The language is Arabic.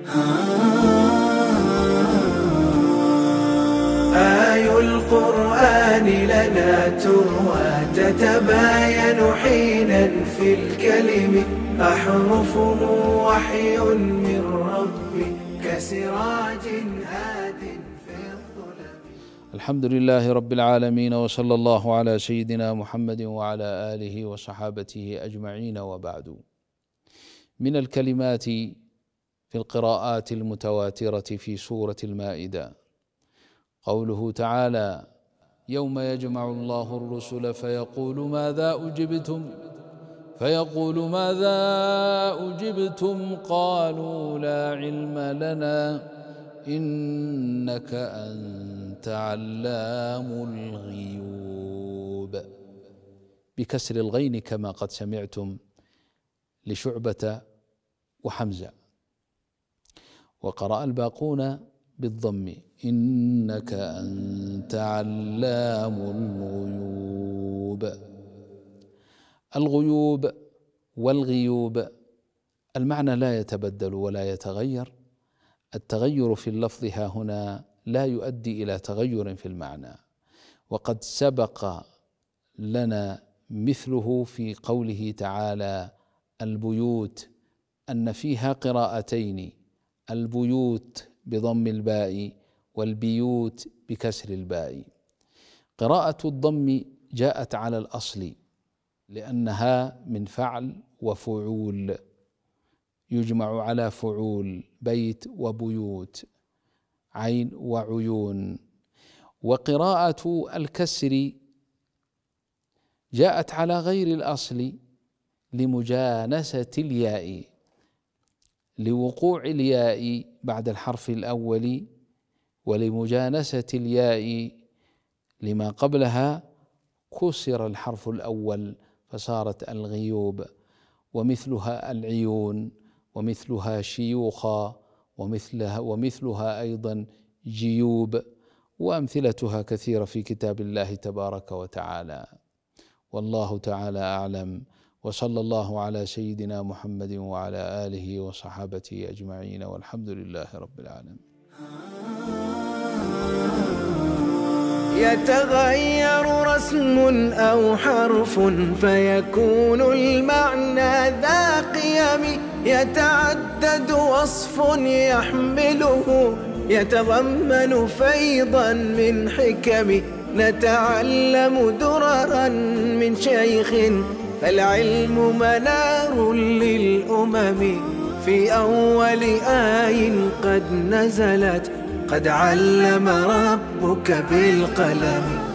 آي القرآن لنا تروى تتباين حينا في الكلم، أحرفه وحي من ربي كسراج هاد في الظلم. الحمد لله رب العالمين، وصلى الله على سيدنا محمد وعلى آله وصحابته أجمعين، وبعد. من الكلمات في القراءات المتواترة في سورة المائدة قوله تعالى: يوم يجمع الله الرسل فيقول ماذا أجبتم قالوا لا علم لنا إنك أنت علام الغيوب، بكسر الغين كما قد سمعتم لشعبة وحمزة، وقرأ الباقون بالضم: إنك أنت علام الغيوب. الغيوب والغيوب المعنى لا يتبدل ولا يتغير، التغير في اللفظ ها هنا لا يؤدي إلى تغير في المعنى، وقد سبق لنا مثله في قوله تعالى: البيوت، أن فيها قراءتين، البيوت بضم الباء والبيوت بكسر الباء. قراءة الضم جاءت على الأصل لأنها من فعل وفعول، يجمع على فعول، بيت وبيوت، عين وعيون. وقراءة الكسر جاءت على غير الأصل لمجانسة الياء، لوقوع الياء بعد الحرف الأول، ولمجانسة الياء لما قبلها كسر الحرف الأول فصارت الغيوب، ومثلها العيون، ومثلها شيوخا، ومثلها أيضا جيوب، وأمثلتها كثيرة في كتاب الله تبارك وتعالى. والله تعالى أعلم، وصلى الله على سيدنا محمد وعلى آله وصحابته أجمعين، والحمد لله رب العالمين. يتغير رسم أو حرف فيكون المعنى ذا قيم، يتعدد وصف يحمله يتضمن فيضا من حكم، نتعلم دررا من شيخ فالعلم منار للأمم، في أول آي قد نزلت قد علم ربك بالقلم.